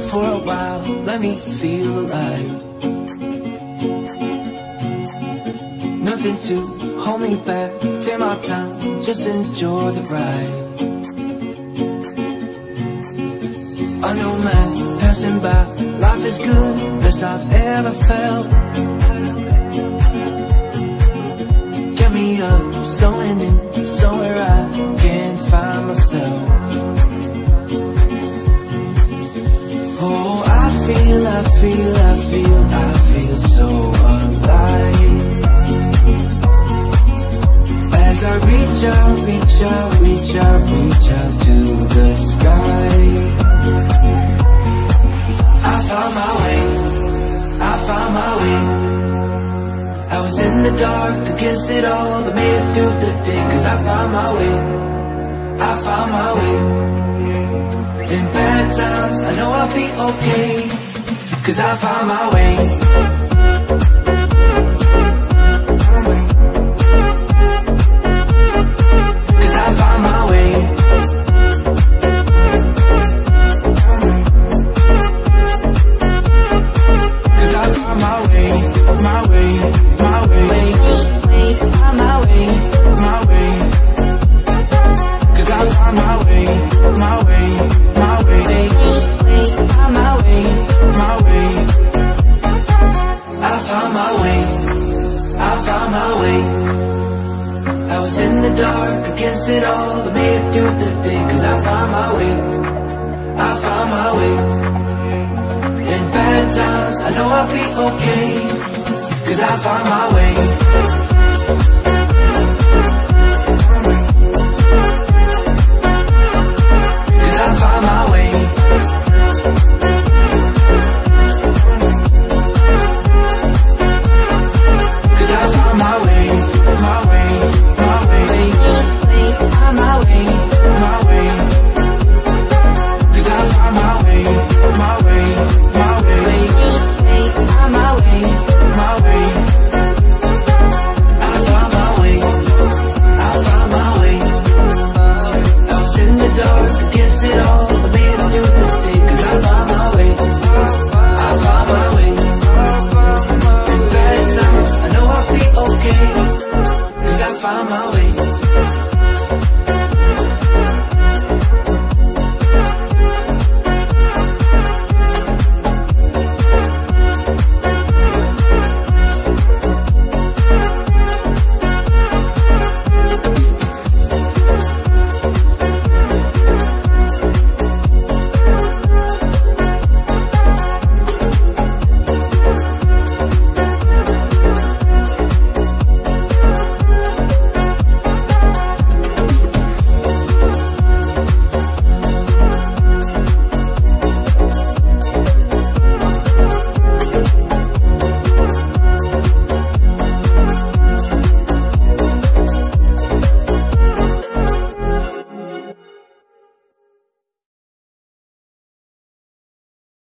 for a while, let me feel alive. Nothing to hold me back, take my time, just enjoy the ride. I know man, passing by, life is good, best I've ever felt. Get me up, slowing in, somewhere I can't find myself. Oh, I feel so alive. As I reach out to the sky. I found my way. I was in the dark, against it all, but made it through the day. Cause I found my way. In bad times, I know I'll be okay. Cause I found my way. Cause I found my way. Cause I found my way. My way. Cause I found my way. I was in the dark, against it all, but made it through the day. Cause I found my way. In bad times, I know I'll be okay. Cause I found my way.